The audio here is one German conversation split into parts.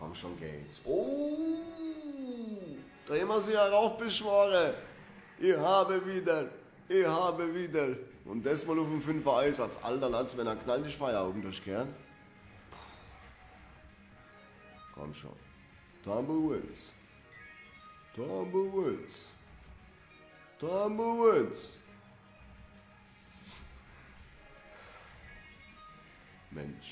Komm schon, geht's. Oh, drehen wir sie herauf, Beschwore. Ich habe wieder. Und das mal auf dem 5er Einsatz. Alter Latz, wenn er knallt, ist Feierabend durchkehren. Komm schon. Tumbleweeds. Mensch.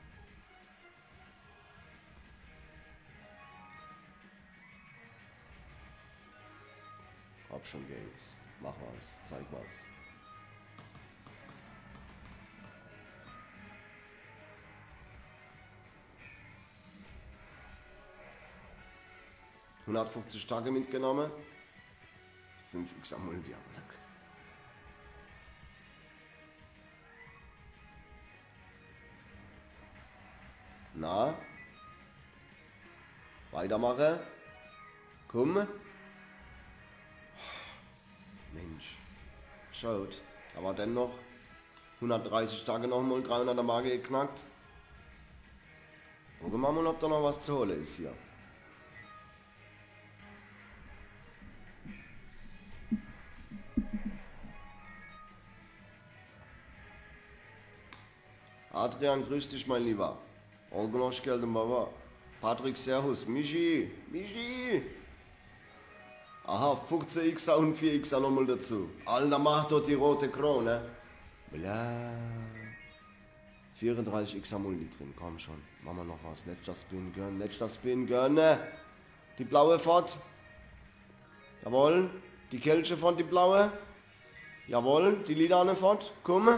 Hab schon geht's. Mach was, zeig was. $150 mitgenommen. 5x am Multiablack. Na? Weitermachen. Komm. Mensch. Schaut. Aber dennoch 130 Tage nochmal 300er Marke geknackt. Gucken wir mal, ob da noch was zu holen ist hier. Adrian, grüß dich, mein Lieber. Organoschgeld und Baba. Patrick, servus. Michi. Aha, 15xer und 4xer nochmal dazu. Alter, mach dort die rote Krone. Bla. 34xer Multi drin, komm schon. Machen wir noch was. Letzter Spin gönnen. Die blaue fort. Jawohl. Die Kelche fort, die blaue. Jawohl. Die lilane fort. Komm.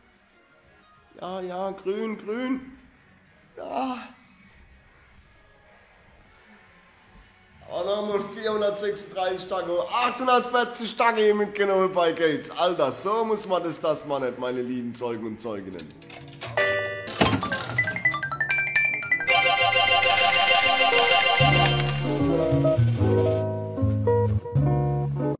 Ja, grün. Ja. Und dann haben wir 436 Tage, 840 Tage mitgenommen bei Gates. Alter, so muss man das mal nicht, meine lieben Zeugen und Zeuginnen.